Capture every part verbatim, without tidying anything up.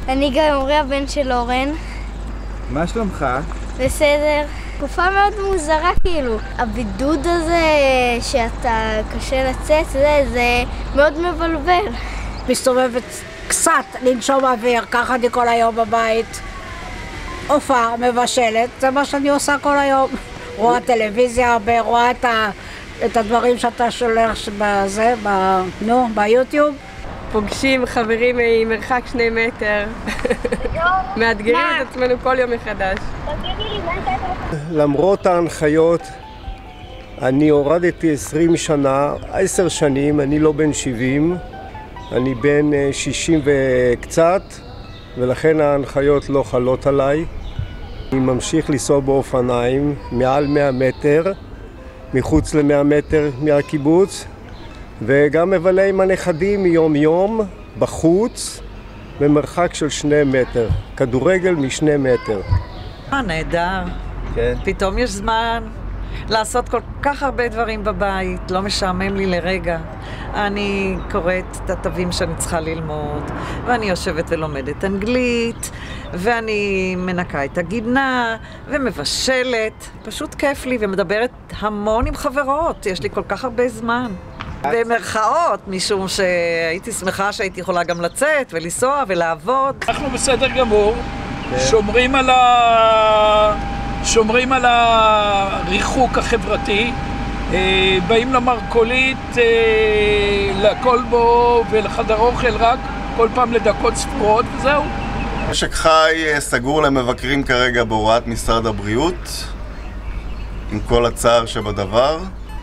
אני גם עמרי, הבן של אורן. מה שלומך? בסדר. תקופה מאוד מוזרה כאילו. הבידוד הזה שאתה קשה לצאת, זה, זה מאוד מבלבל. מסתובבת קצת לנשום אוויר, ככה אני כל היום בבית. הופעה, מבשלת, זה מה שאני עושה כל היום. רואה טלוויזיה הרבה, רואה את, ה, את הדברים שאתה שולח בזה, ב, נו, ביוטיוב. פוגשים חברים ממרחק שני מטר. מאתגרים את עצמנו כל יום מחדש. למרות ההנחיות, אני הורדתי עשרים שנה, עשר שנים, אני לא בן שבעים, אני בן שישים וקצת, ולכן ההנחיות לא חלות עליי. אני ממשיך לנסוע באופניים מעל מאה מטר, מחוץ ל-מאה מטר מהקיבוץ, וגם מבלה עם הנכדים מיום יום בחוץ במרחק של שני מטר, כדורגל משני מטר. אה, נהדר. כן. פתאום יש זמן לעשות כל כך הרבה דברים בבית, לא משעמם לי לרגע. אני קוראת את התווים שאני צריכה ללמוד, ואני יושבת ולומדת אנגלית, ואני מנקה את הגינה, ומבשלת. פשוט כיף לי, ומדברת המון עם חברות. יש לי כל כך הרבה זמן. במרכאות, משום שהייתי שמחה שהייתי יכולה גם לצאת ולנסוע ולעבוד. אנחנו בסדר גמור, שומרים על ה... שומרים על הריחוק החברתי, באים למרכולית, לקולבו ולחדר אוכל רק כל פעם לדקות ספורות וזהו. משק חי סגור למבקרים כרגע בהוראת משרד הבריאות, עם כל הצער שבדבר.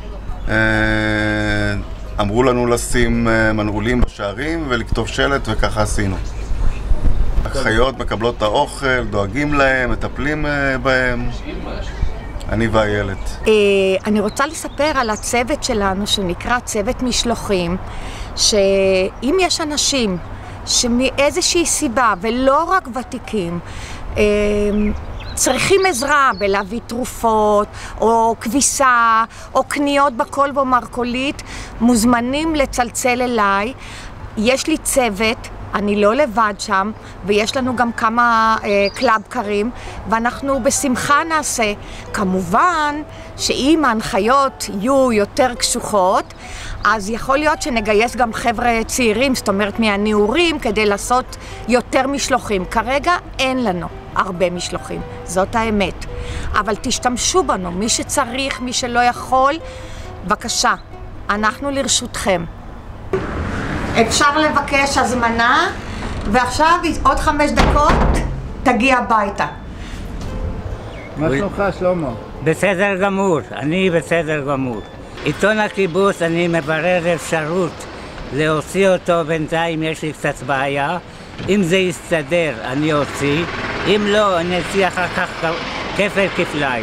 אמרו לנו לשים מנעולים בשערים ולכתוב שלט, וככה עשינו. החיות מקבלות את האוכל, דואגים להם, מטפלים בהם. אני והילד. אני רוצה לספר על הצוות שלנו שנקרא צוות משלוחים, שאם יש אנשים שמאיזושהי סיבה, ולא רק ותיקים, צריכים עזרה בלהביא תרופות, או כביסה, או קניות בקולבו מרכולית, מוזמנים לצלצל אליי. יש לי צוות, אני לא לבד שם, ויש לנו גם כמה אה, קלאבקרים, ואנחנו בשמחה נעשה. כמובן שאם ההנחיות יהיו יותר קשוחות, אז יכול להיות שנגייס גם חבר'ה צעירים, זאת אומרת מהנעורים, כדי לעשות יותר משלוחים. כרגע אין לנו הרבה משלוחים, זאת האמת. אבל תשתמשו בנו, מי שצריך, מי שלא יכול, בבקשה, אנחנו לרשותכם. אפשר לבקש הזמנה, ועכשיו עוד חמש דקות תגיע הביתה. מה שלומך, שלמה? בסדר גמור, אני בסדר גמור. עיתון הקיבוץ, אני מברר אפשרות להוציא אותו, בינתיים יש לי קצת בעיה. אם זה יסתדר, אני אוציא. אם לא, אני אוציא אחר כך כפל כפליים.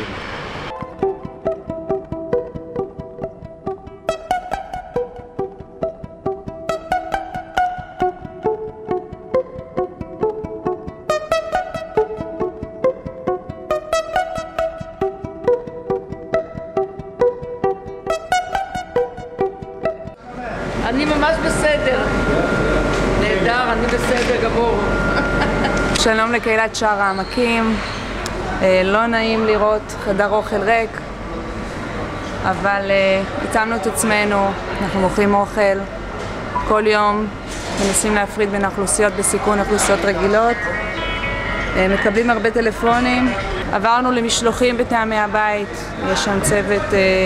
אני ממש בסדר. נהדר, אני בסדר גמור. שלום לקהילת שער העמקים. לא נעים לראות חדר אוכל ריק, אבל התאמנו את עצמנו, אנחנו מוכרים אוכל כל יום, מנסים להפריד בין האוכלוסיות בסיכון לאוכלוסיות רגילות, מקבלים הרבה טלפונים, עברנו למשלוחים בטעמי הבית, יש שם צוות,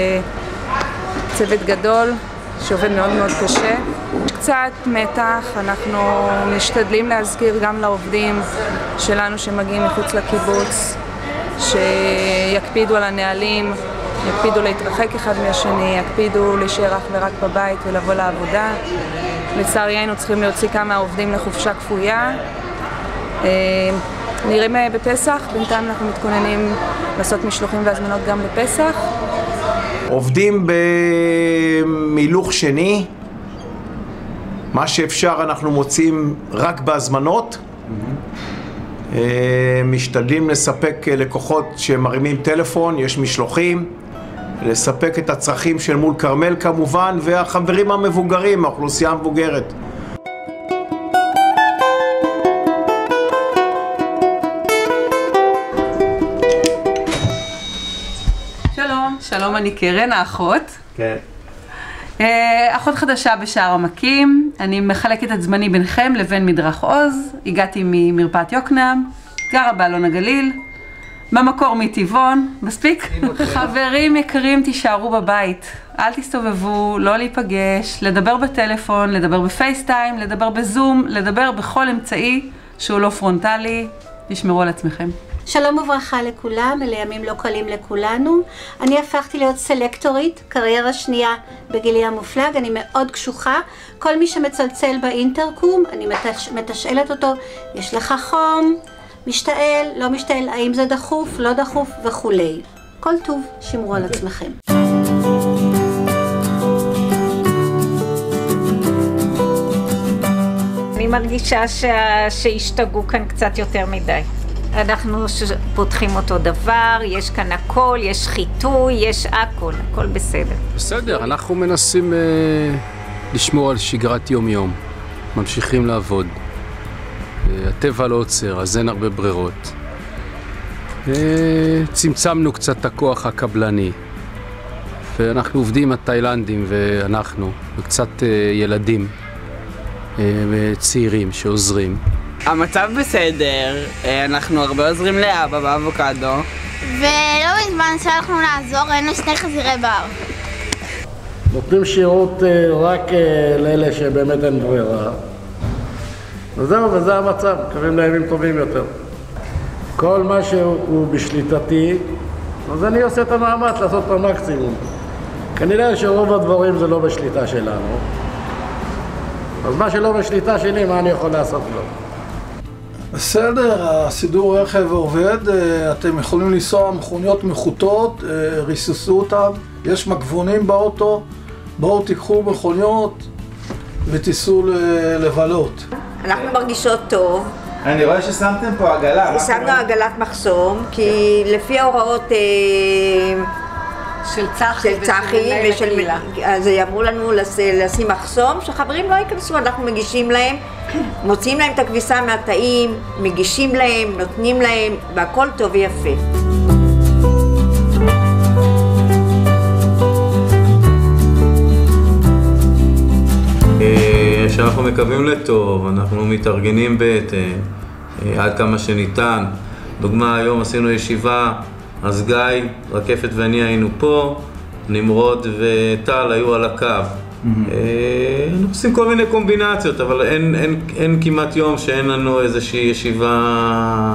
צוות גדול שעובד מאוד מאוד קשה. קצת מתח, אנחנו משתדלים להזכיר גם לעובדים שלנו שמגיעים מחוץ לקיבוץ, שיקפידו על הנהלים, יקפידו להתרחק אחד מהשני, יקפידו להישאר אך ורק בבית ולבוא לעבודה. לצערי היינו צריכים להוציא כמה עובדים לחופשה כפויה. נראים בפסח, בינתיים אנחנו מתכוננים לעשות משלוחים והזמנות גם לפסח. עובדים במילוך שני, מה שאפשר אנחנו מוצאים רק בהזמנות. Mm-hmm. משתדלים לספק לקוחות שמרימים טלפון, יש משלוחים, לספק את הצרכים של מול קרמל כמובן, והחברים המבוגרים, האוכלוסייה המבוגרת. אני קרן, האחות. כן. אחות חדשה בשער עמקים, אני מחלקת את זמני ביניכם לבין מדרך עוז, הגעתי ממרפאת יוקנעם, גרה באלון הגליל, במקור מטבעון, מספיק? חברים יקרים, תישארו בבית, אל תסתובבו, לא להיפגש, לדבר בטלפון, לדבר בפייסטיים, לדבר בזום, לדבר בכל אמצעי שהוא לא פרונטלי, תשמרו על עצמכם. שלום וברכה לכולם, אלה ימים לא קלים לכולנו. אני הפכתי להיות סלקטורית, קריירה שנייה בגילי המופלג, אני מאוד קשוחה. כל מי שמצלצל באינטרקום, אני מתש... מתשאלת אותו, יש לך חום, משתעל, לא משתעל, האם זה דחוף, לא דחוף וכולי. כל טוב, שמרו על עצמכם. אני מרגישה שה... שהשתגעו כאן קצת יותר מדי. אנחנו פותחים אותו דבר, יש כאן הכל, יש חיטוי, יש הכל, הכל בסדר. בסדר, אנחנו מנסים אה, לשמור על שגרת יום-יום, ממשיכים לעבוד. אה, הטבע לא עוצר, אז אין הרבה ברירות. אה, צמצמנו קצת את הכוח הקבלני, ואנחנו עובדים התאילנדים ואנחנו, וקצת אה, ילדים אה, וצעירים שעוזרים. המצב בסדר, אנחנו הרבה עוזרים לאבא באבוקדו. ולא מזמן שהלכנו לעזור, היינו שני חזירי בר. נותנים שירות רק לאלה שבאמת אין ברירה. וזהו, וזה המצב, מקווים לימים טובים יותר. כל מה שהוא בשליטתי, אז אני עושה את המאמץ לעשות את המקסימום. כנראה שרוב הדברים זה לא בשליטה שלנו. אז מה שלא בשליטה שלי, מה אני יכול לעשות לו? בסדר, הסידור רכב עובד, אתם יכולים לנסוע מכוניות מחוטות, ריססו אותם, יש מגבונים באוטו, בואו תיקחו מכוניות ותיסעו לבלות. אנחנו מרגישות טוב. אני רואה ששמתם פה עגלה. שמנו עגלת מחסום, כי לפי ההוראות של צחי ושל מנהל הקהילה. אז אמרו לנו לשים מחסום, שחברים לא ייכנסו, אנחנו מגישים להם, מוציאים להם את הכביסה מהתאים, מגישים להם, נותנים להם, והכל טוב ויפה. שאנחנו מקווים לטוב, אנחנו מתארגנים בהתאם, עד כמה שניתן. דוגמה, היום עשינו ישיבה, אז גיא, רקפת ואני היינו פה, נמרוד וטל היו על הקו. אנחנו עושים כל מיני קומבינציות, אבל אין, אין, אין כמעט יום שאין לנו איזושהי ישיבה,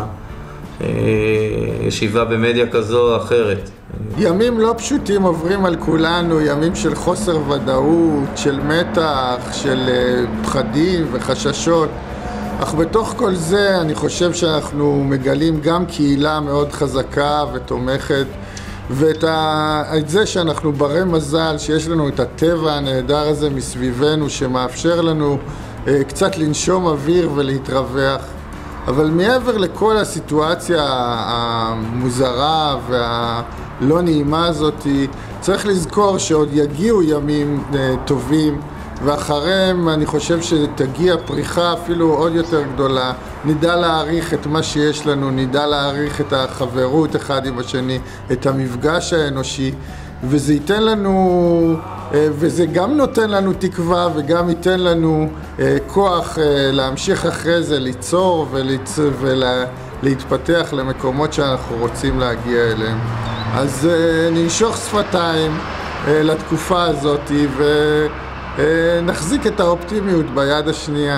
ישיבה במדיה כזו או אחרת. ימים לא פשוטים עוברים על כולנו, ימים של חוסר ודאות, של מתח, של פחדים וחששות. אך בתוך כל זה אני חושב שאנחנו מגלים גם קהילה מאוד חזקה ותומכת, ואת ה... את זה שאנחנו ברי מזל, שיש לנו את הטבע הנהדר הזה מסביבנו, שמאפשר לנו אה, קצת לנשום אוויר ולהתרווח. אבל מעבר לכל הסיטואציה המוזרה והלא נעימה הזאת, צריך לזכור שעוד יגיעו ימים אה, טובים, ואחריהם אני חושב שתגיע פריחה אפילו עוד יותר גדולה. נדע להעריך את מה שיש לנו, נדע להעריך את החברות אחד עם השני, את המפגש האנושי, וזה ייתן לנו, וזה גם נותן לנו תקווה וגם ייתן לנו כוח להמשיך אחרי זה, ליצור ולהתפתח למקומות שאנחנו רוצים להגיע אליהם. אז ננשוך שפתיים לתקופה הזאת ו... נחזיק את האופטימיות ביד השנייה.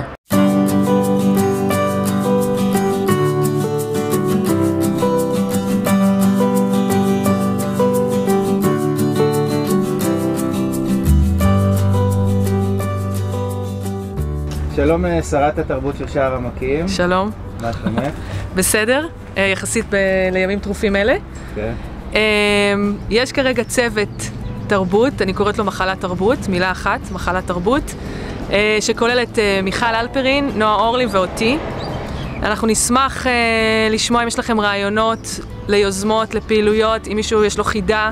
שלום שרת התרבות של שער עמקים. שלום. מה שלומך? בסדר, יחסית לימים טרופים אלה. כן. יש כרגע צוות תרבות, אני קוראת לו מחלת תרבות, מילה אחת, מחלת תרבות, שכוללת מיכל אלפרין, נועה אורלי ואותי. אנחנו נשמח לשמוע אם יש לכם רעיונות ליוזמות, לפעילויות, אם מישהו יש לו חידה,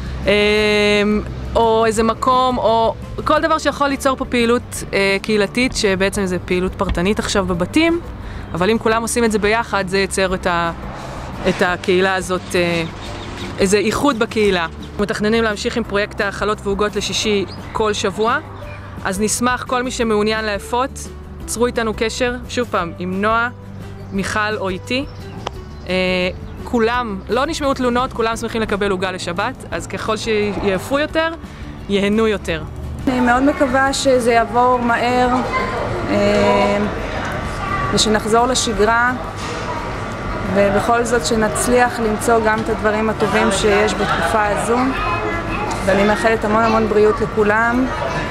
או איזה מקום, או כל דבר שיכול ליצור פה פעילות קהילתית, שבעצם זה פעילות פרטנית עכשיו בבתים, אבל אם כולם עושים את זה ביחד, זה ייצר את, ה, את הקהילה הזאת איזה איחוד בקהילה. מתכננים להמשיך עם פרויקט האכלות ועוגות לשישי כל שבוע, אז נשמח כל מי שמעוניין לאפות, צרו איתנו קשר, שוב פעם, עם נועה, מיכל או איתי. אה, כולם, לא נשמעו תלונות, כולם שמחים לקבל עוגה לשבת, אז ככל שיאפו יותר, ייהנו יותר. אני מאוד מקווה שזה יעבור מהר אה, ושנחזור לשגרה, ובכל זאת שנצליח למצוא גם את הדברים הטובים שיש בתקופה הזו. ואני מאחלת המון המון בריאות לכולם,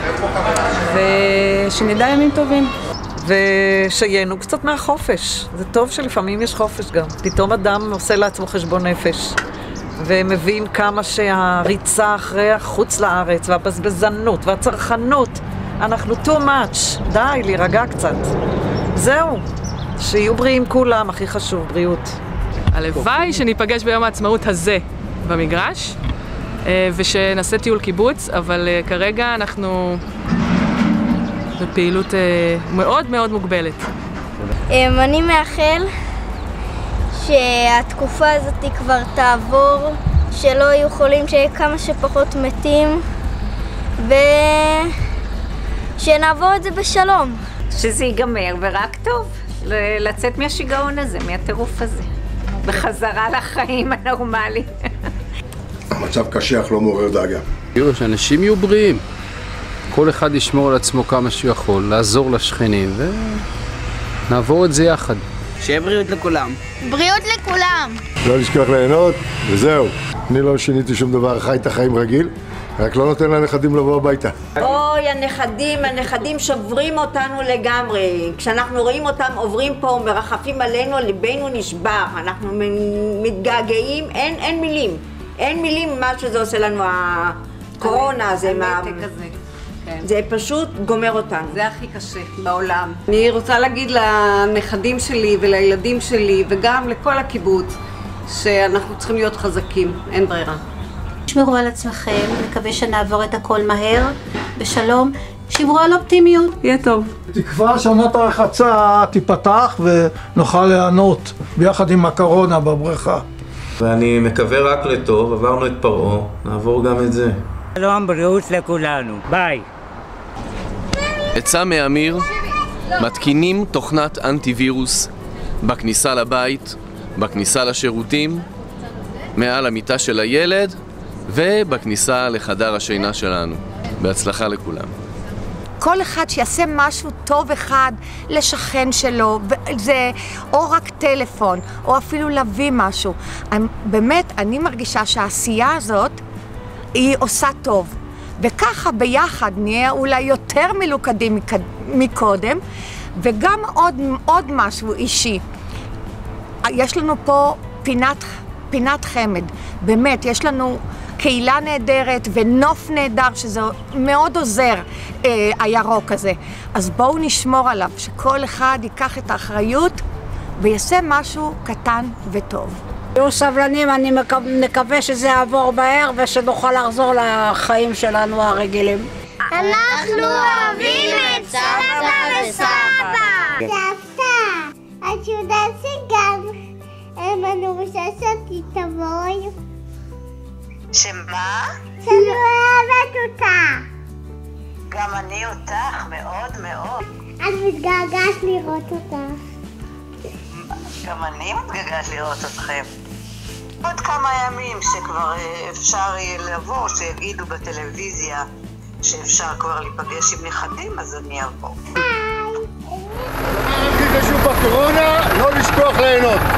ושנדע ימים טובים. ושייהנו קצת מהחופש. זה טוב שלפעמים יש חופש גם. פתאום אדם עושה לעצמו חשבון נפש, ומבין כמה שהריצה אחרי החוץ לארץ, והבזבזנות, והצרכנות, אנחנו too much. די, להירגע קצת. זהו. שיהיו בריאים כולם, הכי חשוב, בריאות. הלוואי שניפגש ביום העצמאות הזה במגרש, ושנעשה טיול קיבוץ, אבל כרגע אנחנו בפעילות מאוד מאוד מוגבלת. אני מאחל שהתקופה הזאת כבר תעבור, שלא יהיו חולים, שיהיה כמה שפחות מתים, ושנעבור את זה בשלום. שזה ייגמר ורק טוב, לצאת מהשיגעון הזה, מהטירוף הזה, בחזרה לחיים הנורמליים. המצב קשה, אך לא מעורר דאגה. תראו, שאנשים יהיו בריאים. כל אחד ישמור על עצמו כמה שהוא יכול, לעזור לשכנים, ונעבור את זה יחד. שיהיה בריאות לכולם. בריאות לכולם. לא לשכוח ליהנות, וזהו. אני לא שיניתי שום דבר, חי את החיים רגיל, רק לא נותן לנכדים לבוא הביתה. אוי, הנכדים, הנכדים שוברים אותנו לגמרי. כשאנחנו רואים אותם עוברים פה, מרחפים עלינו, ליבנו נשבר. אנחנו מתגעגעים, אין, אין מילים. אין מילים מה שזה עושה לנו הקורונה, זה מה... זה פשוט גומר אותנו. זה הכי קשה בעולם. אני רוצה להגיד לנכדים שלי ולילדים שלי וגם לכל הקיבוץ שאנחנו צריכים להיות חזקים, אין ברירה. תשמרו על עצמכם, נקווה שנעבור את הכל מהר, בשלום, שמרו על אופטימיות. יהיה טוב. תקווה שעונת הרחצה תיפתח ונוכל ליהנות ביחד עם הקורונה בבריכה. ואני מקווה רק לטוב, עברנו את פרעה, נעבור גם את זה. שלום, בריאות לכולנו, ביי. עצה מאמיר, מתקינים תוכנת אנטיווירוס בכניסה לבית, בכניסה לשירותים, מעל המיטה של הילד ובכניסה לחדר השינה שלנו. בהצלחה לכולם. כל אחד שיעשה משהו טוב אחד לשכן שלו, זה או רק טלפון, או אפילו להביא משהו. באמת, אני מרגישה שהעשייה הזאת היא עושה טוב. וככה ביחד נהיה אולי יותר מלוכדים מקודם, וגם עוד, עוד משהו אישי. יש לנו פה פינת, פינת חמד, באמת, יש לנו קהילה נהדרת ונוף נהדר, שזה מאוד עוזר, אה, הירוק הזה. אז בואו נשמור עליו, שכל אחד ייקח את האחריות ויעשה משהו קטן וטוב. תהיו סבלנים, אני מקווה שזה יעבור מהר ושנוכל לחזור לחיים שלנו הרגילים. אנחנו אוהבים את סבא וסבא! סבתא, את יודעת שגם אני רוצה שאתי תבואי? שמה? שאני אוהבת אותה. גם אני אותך, מאוד מאוד. את מתגעגעת לראות אותך. גם אני מתגעגעת לראות אתכם. עוד כמה ימים שכבר אפשר יהיה לבוא, שיגידו בטלוויזיה שאפשר כבר להיפגש עם נכדים, אז אני אבוא. הכי חשוב בקורונה, לא לשכוח ליהנות.